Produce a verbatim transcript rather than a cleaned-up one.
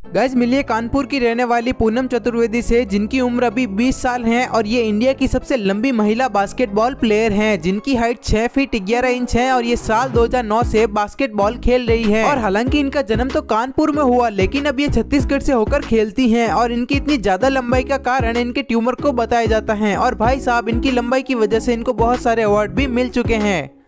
Guys मिलिए कानपुर की रहने वाली पूनम चतुर्वेदी से, जिनकी उम्र अभी बीस साल है और ये इंडिया की सबसे लंबी महिला बास्केटबॉल प्लेयर हैं, जिनकी हाइट छह फीट ग्यारह इंच है और ये साल दो हज़ार नौ से बास्केटबॉल खेल रही है। और हालांकि इनका जन्म तो कानपुर में हुआ, लेकिन अब ये छत्तीसगढ़ से होकर खेलती हैं और इनकी इतनी ज्यादा लंबाई का कारण इनके ट्यूमर को बताया जाता है। और भाई साहब, इनकी लंबाई की वजह से इनको बहुत सारे अवार्ड भी मिल चुके हैं।